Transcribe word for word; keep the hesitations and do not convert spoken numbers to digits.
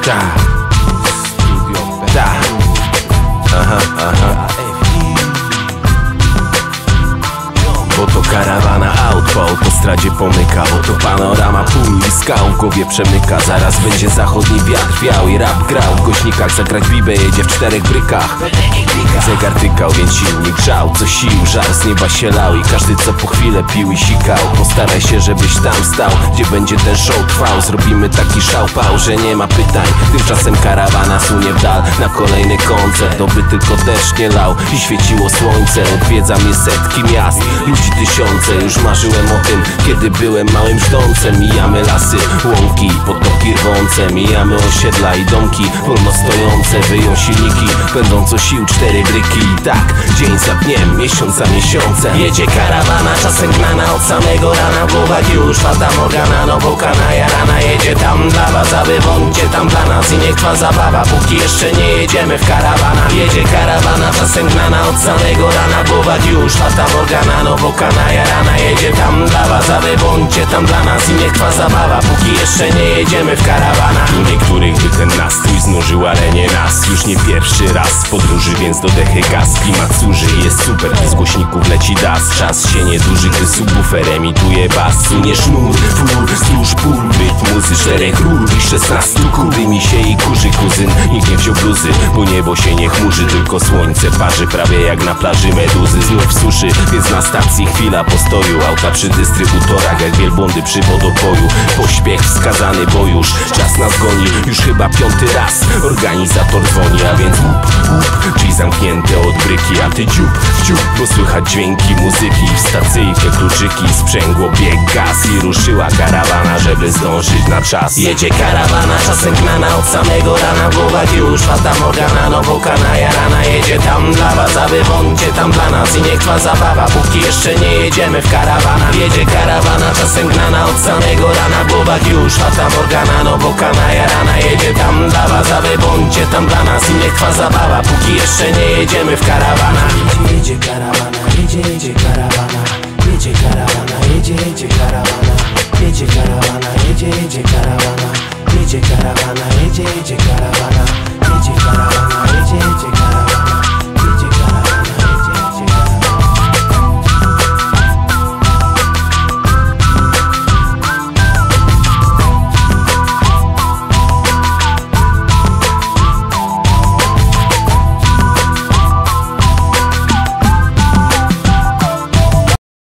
Tak, tak, aha, aha. Bo to karawana aut, po autostradzie pomyka. Bo to panorama pól i skał w głowie przemyka. Zaraz będzie zachodni wiatr wiał i rap grał. W głośnikach zagrać bibę jedzie w czterech brykach. Zegar tykał, więc silnik grzał. Co sił, żar z nieba się lał. I każdy co po chwilę pił i sikał. Postaraj się, żebyś tam stał, gdzie będzie ten show trwał. Zrobimy taki szałpał, że nie ma pytań. Tymczasem karawana sunie w dal na kolejny koncert. Oby tylko deszcz nie lał i świeciło słońce. Odwiedza mnie setki miast, ludzi tysiące. Już marzyłem o tym, kiedy byłem małym żdącem. Mijamy lasy, łąki, potoki rwące. Mijamy osiedla i domki wolno stojące. Wyją silniki, pędzą co sił cztery bryki. I tak, dzień za dniem, miesiąc za miesiącem. Jedzie karawana, czasem gnana od samego rana. W głowach już fata morgana, no pokana jarana. Jedzie tam dla was, a wy bądźcie tam dla nas. I niech trwa zabawa, póki jeszcze nie jedziemy w karawana. Jedzie karawana, czasem gnana od samego rana. W głowach już fata morgana, no pokana jarana. Jedzie tam dla was, a wy bądźcie tam dla nas. I niech trwa zabawa, póki jeszcze nie jedziemy w karawana. Tu niektórych by ten nastrój znużył, ale nie nas. Już nie pierwszy raz w podróży, więc do dechy gaz. Klimat służy, jest super, z głośników leci das. Czas się nie duży, gdy subwoofer emituje bas. Sunie sznur, fur, wzdłuż pól, rytmu z czterech rur i szesnastu kul. Dymi się i kurzy kuzyn, nikt nie wziął bluzy, bo niebo się nie chmurzy, tylko słońce parzy prawie jak na plaży meduzy. Znów suszy, więc na stacji chwila postoju. Auta przy dystrybutorach jak wielbłądy przy wodopoju. Pośpiech wskazany, bo już czas nas goni. Już chyba piąty raz organizator dzwoni. A więc łup, łup, drzwi zamknięte od bryki. A ty dziób, dziób, bo słychać dźwięki muzyki. W stacyjkę kluczyki, sprzęgło bieg gaz. I ruszyła karawana, żeby zdążyć na czas. Jedzie karawana, czasem gnana od samego rana. W głowach już fata morgana, no pokana jarana. Jedzie tam dla was, a wy bądźcie tam dla nas. I niech trwa zabawa, póki jeszcze nie jedziemy w karawana. Jedzie karawana, czasem gnana od samego rana. W głowach już fata morgana, no pokana jarana. Jedzie tam dla was, a wy bądźcie tam dla nas. I niech trwa zabawa, póki jeszcze nie jedziemy w karawana. Jedzie, jedzie karawana, jedzie, jedzie karawana. Jedzie karawana, jedzie, jedzie karawana. Jedzie karawana, jedzie, jedzie karawana. Jedzie karawana, jedzie, jedzie karawana. Jedzie karawana, jedzie, jedzie karawana.